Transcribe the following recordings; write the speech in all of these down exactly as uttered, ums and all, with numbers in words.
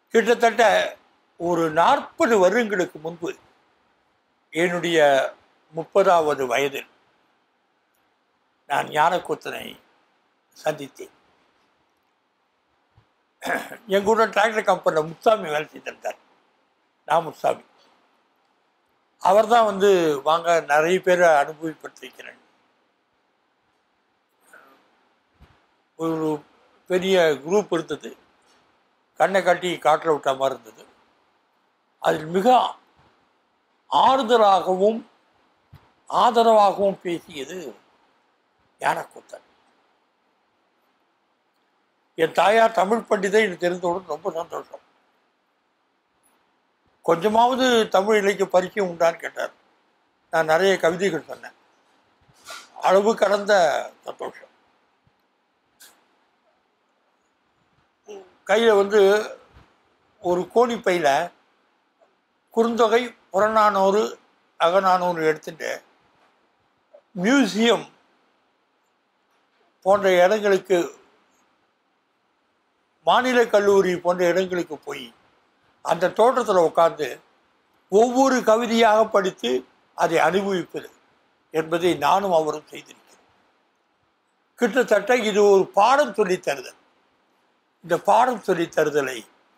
கிட்டத்தட்ட ஒரு நாற்பது வருடங்களுக்கு முன்பு என்னுடைய முப்பதாவது வயதில் நான் ஞானக்கூத்தனை சந்தித்தேன். எங்கூட டிராக்டர் கம்பெனியில் முத்துசாமி வேலை செய்திருந்தார். நான் முத்துசாமி. அவர் தான் வந்து வாங்க நிறைய பேரை அனுபவிப்பட்டிருக்கிறேன். ஒரு பெரிய குரூப் இருந்தது, கண்ணை கட்டி காட்டில் விட்ட மாதிரி இருந்தது. அதில் மிக ஆறுதலாகவும் ஆதரவாகவும் பேசியது ஞானக்கூத்தன். என் தாயார் தமிழ் பண்டிதை எனக்கு தெரிந்தவுடன் ரொம்ப சந்தோஷம். கொஞ்சமாவது தமிழ் இலக்கிய பரிச்சயம் உண்டான்னு கேட்டார். நான் நிறைய கவிதைகள் சொன்னேன். அளவு கடந்த சந்தோஷம். கையில் வந்து ஒரு கோணி பையில் குறுந்தொகை, புறநானூறு, அகநானூறு எடுத்துட்டு மியூசியம் போன்ற இடங்களுக்கு, மாநில கல்லூரி போன்ற இடங்களுக்கு போய் அந்த தோட்டத்தில் உட்கார்ந்து ஒவ்வொரு கவிதையாக படித்து அதை அனுபவிப்பது என்பதை நானும் அவரும் செய்திருக்கிறோம். கிட்டத்தட்ட இது ஒரு பாடம் சொல்லித் தருதல். இந்த பாடம் சொல்லித் தருதலை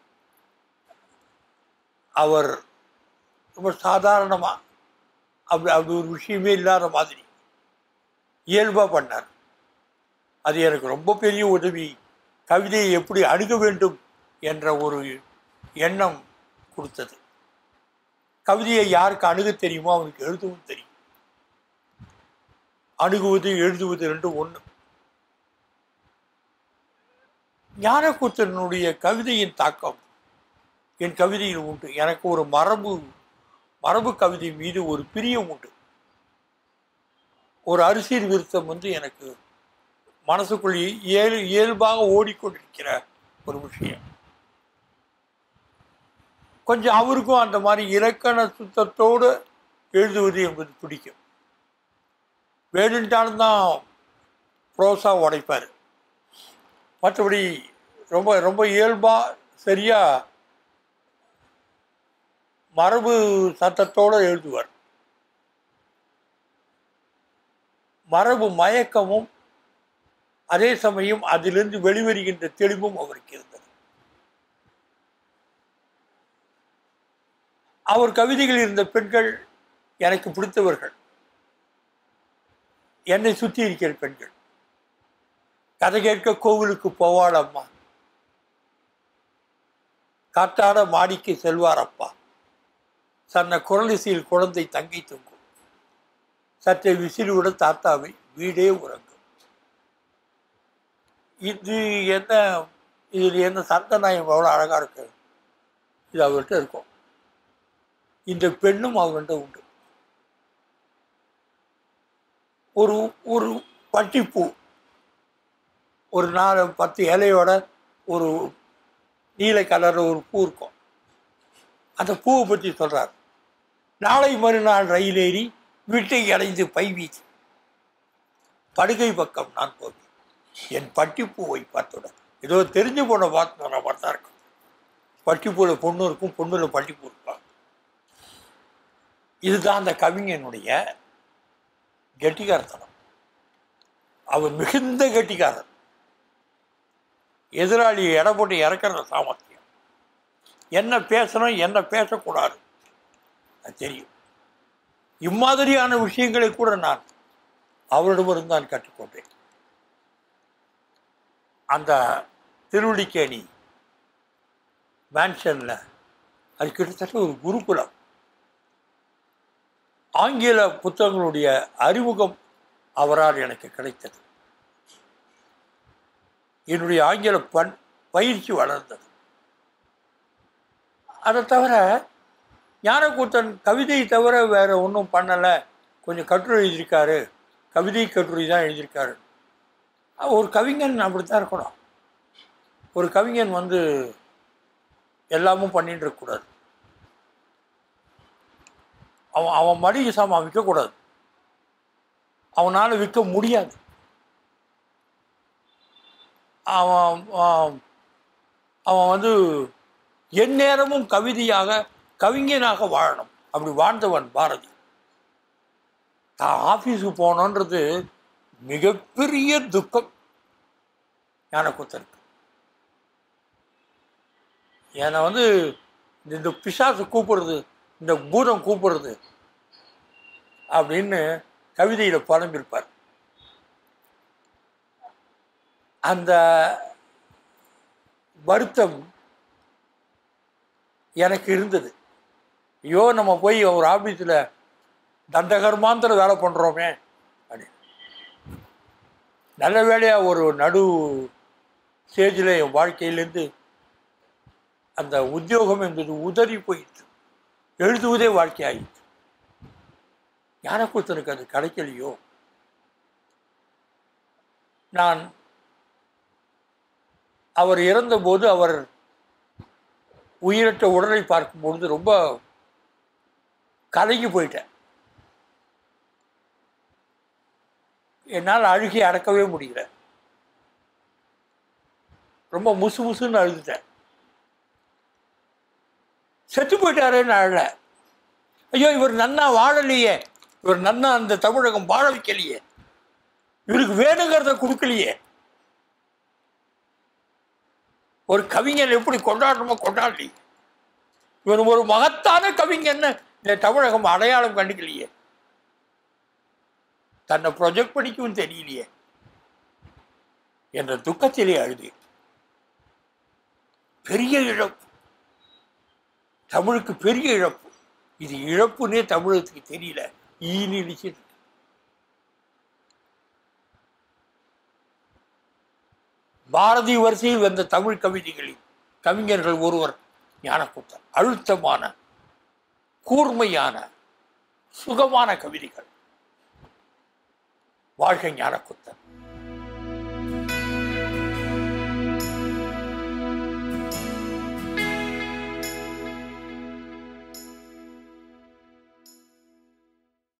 அவர் ரொம்ப சாதாரணமாக அப்படி அப்படி ஒரு விஷயமே இல்லாத மாதிரி இயல்பாக பண்ணார். அது எனக்கு ரொம்ப பெரிய உதவி. கவிதையை எப்படி அணுக வேண்டும் என்ற ஒரு எண்ணம் கொடுத்தது. கவிதையை யாருக்கு அணுக தெரியுமோ அவனுக்கு எழுதவும் தெரியும். அணுகுவது எழுதுவது ரெண்டும் ஒன்று. ஞானக்கூத்தனுடைய கவிதையின் தாக்கம் என் கவிதையில் உண்டு. எனக்கு ஒரு மரபு மரபு கவிதை மீது ஒரு பிரியம் உண்டு. ஒரு அரசியல் விருத்தம் வந்து எனக்கு மனசுக்குள் இயல் இயல்பாக ஓடிக்கொண்டிருக்கிற ஒரு விஷயம். கொஞ்சம் அவருக்கும் அந்த மாதிரி இலக்கண சுத்தத்தோடு எழுதுவது என்பது பிடிக்கும். வேணுன்ட்டாலும் தான் ப்ரோஸா உடைப்பார். மற்றபடி ரொம்ப ரொம்ப இயல்பாக சரியாக மரபு சத்தத்தோடு எழுதுவார். மரபு மயக்கமும் அதே சமயம் அதிலிருந்து வெளிவருகின்ற தெளிவும் அவருக்கு இருந்தது. அவர் கவிதைகள் இருந்த பெண்கள் எனக்கு பிடித்தவர்கள். என்னை சுற்றி இருக்கிற பெண்கள். கதை கேட்க கோவிலுக்கு போவாள் அம்மா, காட்டாட மாடிக்கு செல்வார் அப்பா, சன்ன குரலிசையில் குழந்தை தங்கை தூங்கும், சற்றை விசிலுடன் தாத்தாவை வீடே உறங்கும். இது என்ன, இதில் என்ன சந்தநாயம் எவ்வளோ அழகாக இருக்கு. இது அவர்கிட்ட இருக்கும். இந்த பெண்ணும் அவர்கிட்ட உண்டு. ஒரு ஒரு பட்டிப்பூ, ஒரு நாலு பத்து இலையோட ஒரு நீல கலரில் ஒரு பூ இருக்கும். அந்த பூவை பற்றி சொல்கிறார். நாளை மறுநாள் ரயில் ஏறி வீட்டை அடைந்து பை வீச்சு படுகை பக்கம் நான் போவேன், என் பட்டிப்பூவை பார்த்துடன். ஏதோ தெரிஞ்சு போன பார்த்து வர மாதிரி தான் இருக்கும். பட்டிப்பூவில் பொண்ணு இருக்கும், பொண்ணுல பட்டிப்பூ இருப்பாங்க. இதுதான் அந்த கவிஞனுடைய கெட்டிக்காரத்தனம். அவர் மிகுந்த கெட்டிக்காரர். எதிராளியை எடை போட்டு இறக்கிற சாமர்த்தியம். என்ன பேசணும் என்ன பேசக்கூடாது அது தெரியும். இம்மாதிரியான விஷயங்களை கூட நான் அவரிடமிருந்து தான் கற்றுக்கொண்டேன். அந்த திருவள்ளிக்கேணி மேன்ஷனில் அது கிட்டத்தட்ட ஒரு குருகுலம். ஆங்கில புத்தகங்களுடைய அறிமுகம் அவரால் எனக்கு கிடைத்தது. என்னுடைய ஆங்கில பண் பயிற்சி வளர்ந்தது. அதை தவிர ஞானக்கூத்தன் கவிதை தவிர வேறு ஒன்றும் பண்ணலை. கொஞ்சம் கட்டுரை எழுதியிருக்காரு, கவிதை கட்டுரை தான் எழுதியிருக்காரு. ஒரு கவிஞன் அப்படி தான் இருக்கணும். ஒரு கவிஞன் வந்து எல்லாமும் பண்ணிட்டு இருக்கக்கூடாது. அவன் அவன் மளிகை சாமான் விற்கக்கூடாது. அவனால் விற்க முடியாது. அவன் அவன் வந்து எந்நேரமும் கவிதையாக கவிஞனாக வாழணும். அப்படி வாழ்ந்தவன் பாரதி. தான் ஆஃபீஸுக்கு போனோன்றது மிகப்பெரிய துக்கம் ஞானக்கூத்தனுக்கு. என்னை வந்து இந்த பிசாசு கூப்பிடுறது, இந்த பூதம் கூப்பிடுறது அப்படின்னு கவிதையில் புலம்பிருப்பார். அந்த வருத்தம் எனக்கு இருந்தது. ஐயோ, நம்ம போய் ஒரு ஆஃபீஸில் தண்டகர்மாந்திர வேலை பண்ணுறோமே அப்படின்னு. நல்ல வேலையாக ஒரு நடு ஸ்டேஜில் என் வாழ்க்கையிலேருந்து அந்த உத்தியோகம் என்பது உதறி போயிட்டு எழுதுவதே வாழ்க்கையாயிடுச்சு. ஞானக்கூத்தனுக்கு அது கிடைக்கலையோ. நான் அவர் இறந்தபோது அவர் உயிரற்ற உடலை பார்க்கும்பொழுது ரொம்ப கலங்கி போயிட்டேன். என்னால் அழுகி அடக்கவே முடியல. ரொம்ப முசு முசுன்னு அழுதுட்டேன். செத்து போயிட்டாருன்னு அழல. ஐயோ, இவர் நன்னா வாழலையே, இவர் நன்னா அந்த தமிழகம் வாழ வைக்கலையே, இவருக்கு வேணுங்கிறத கொடுக்கலையே. ஒரு கவிஞர் எப்படி கொண்டாடணுமோ கொண்டாடலையே, இவர் ஒரு மகத்தான கவிஞன்னு இந்த தமிழகம் அடையாளம் கண்டுக்கலையே, தன்னை ப்ரொஜெக்ட் பண்ணிக்கவும் தெரியலையே என்ற துக்கத்திலே அழுது. பெரிய இழப்பு, தமிழுக்கு பெரிய இழப்பு. இது இழப்புன்னே தமிழகத்துக்கு தெரியல. ஈனிச்சு பாரதி வரிசையில் வந்த தமிழ் கவிதைகளில் கவிஞர்கள் ஒருவர் ஞானக்கூத்தன். அழுத்தமான, கூர்மையான, சுகமான கவிதைகள். வாழ்க ஞானக்கூத்தன்.